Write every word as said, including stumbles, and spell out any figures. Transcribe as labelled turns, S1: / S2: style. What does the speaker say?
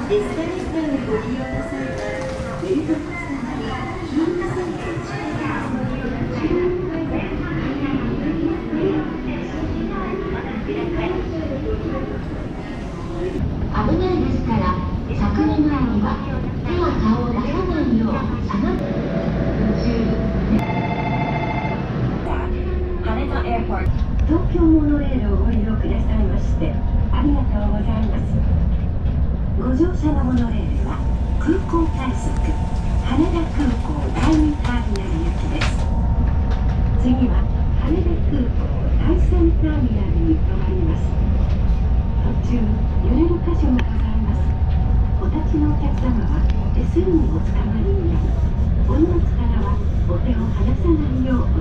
S1: エスカレーターをご利用の際は、ベルトのつながり、ヒールセントをチェック。
S2: 危ないですから、着任前には手や顔を出さないよう下がって注意。東京モノレールをご利用くださいましてありがとうございます。ご乗車のモノレールは空港快速羽田空港第二ターミナル行きです。次は羽田空港第三ターミナルに停まります。途中揺れる箇所がございます。お立ちのお客様は手すりにおつかまりになり、お荷物からはお手を離さないようお